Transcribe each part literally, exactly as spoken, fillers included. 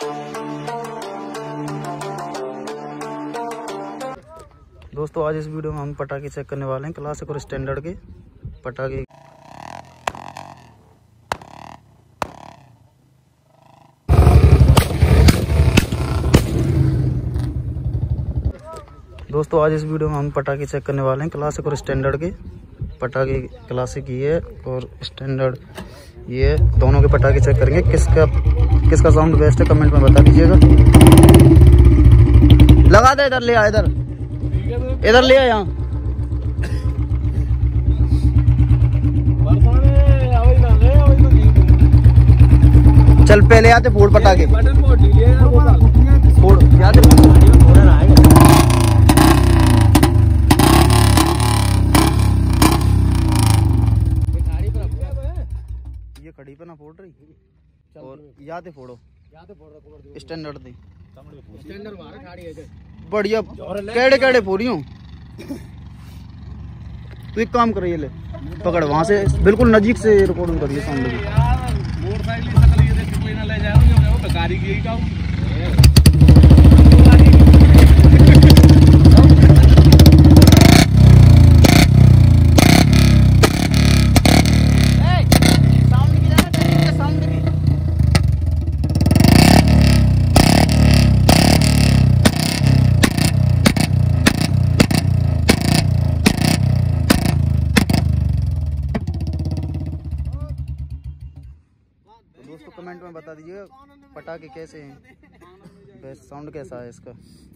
दोस्तों आज इस वीडियो में हम पटाखे चेक करने वाले हैं क्लासिक और स्टैंडर्ड के पटाखे। दोस्तों आज इस वीडियो में हम पटाखे चेक करने वाले हैं क्लासिक और स्टैंडर्ड के पटाखे। क्लासिक ये और स्टैंडर्ड ये दोनों के पटाखे चेक करेंगे। किसका किसका साउंड बेस्ट है कमेंट में बता दीजिएगा। लगा दे, इधर ले आ, इधर इधर ले आ, यहाँ चल पहले आते फोड़ पटाखे फोड़ याद ये खड़ी पे ना फोड़ रही और याद फोड़ो स्टैंडर्ड दी बढ़िया केड़े केड़े फोड़ी हूँ। तो एक काम करिए, ले पकड़ वहां से बिल्कुल नजीक से रिकॉर्डिंग करिए साउंड की। दोस्तों कमेंट में बता दीजिएगा पटाखे कैसे हैं, बेस्ट साउंड कैसा है इसका।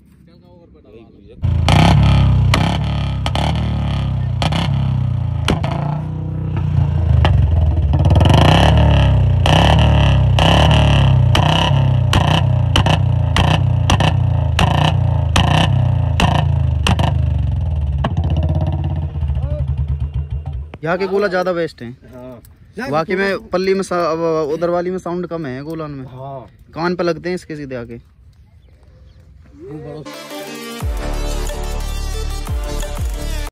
यहाँ के गोला ज्यादा बेस्ट हैं। बाकी में पल्ली में उधर वाली में साउंड कम है गोलन में। हाँ। कान पे लगते हैं इसके सीधे आके।